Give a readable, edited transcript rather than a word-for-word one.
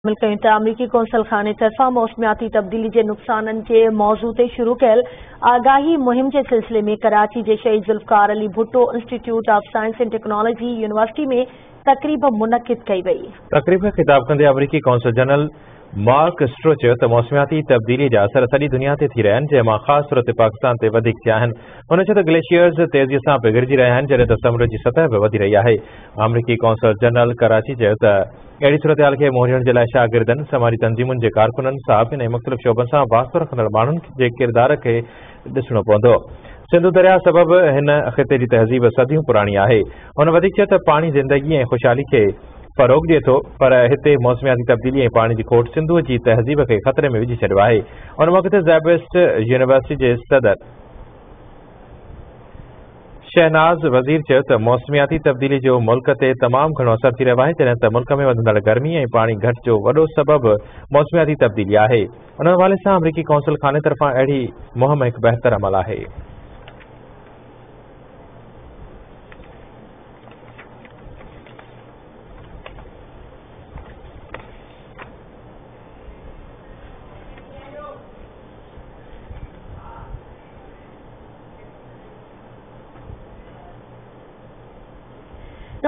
मिलकर अमरीकी कौंसल खाने तरफा मौसमियाती तब्दीली के नुकसानन के मौजू ते शुरू कयल आगाही मुहिम के सिलसिले में कराची के शहीद Zulfikar Ali Bhutto institute of science and technology university में तकरीब मुनक़िद कई वई। तकरीब में खिताब कंदे अमरीकी कौंसल जनरल मार्क स्ट्रो चयो त मौसमियाती तब्दीली जा असर सॼी दुनिया ते थी रहिया आहिनि, जंहिंमां ख़ासि तौर ते पाकिस्तान ते वधीक थिया आहिनि। हुन चयो त ग्लेशियर्स तेज़ीअ सां पिघड़जी रहिया आहिनि, जॾहिं त समुंड जी सतह बि वधी रही आहे। अमरीकी कौंसल जनरल कराची चयो त अहिड़ी सूरत हाल खे मोहीण जे लाइ शागिर्दनि, समाजी तंज़ीमुनि जे कारकुननि, साहिबनि ऐं मुख़्तलिफ़ शोबनि सां वास्तो रखंदड़ माण्हुनि जे किरदार खे ॾिसणो पवंदो। सिंधु दरिया सबबि हिन ख़िते जी तहज़ीब सदियूं पुराणी आहे। हुन वधीक चयो त पाणी ज़िंदगी ऐं ख़ुशहाली खे फ़रोग़ ॾिए थो, पर हिते मौसमियाती तब्दीली ऐं पाणी जी खोट सिंधु जी तहज़ीब खे ख़तरे में विझी छॾियो आहे। उन मौक़े ते ज़ैबवेस्ट यूनिवर्सिटी जे सदर शहनाज़ वज़ीर चयो त मौसमियाती तब्दीली जो मुल्क ते तमामु घणो असर थी रहियो आहे, जॾहिं त मुल्क में वधंदड़ गर्मी ऐं पाणी घटि जो वॾो सबबु मौसमियाती तब्दीली आहे। उन हवाले सां अमरीकी कौंसल खाने तरफ़ां अहिड़ी मुहिम हिकु बहितर अमल आहे।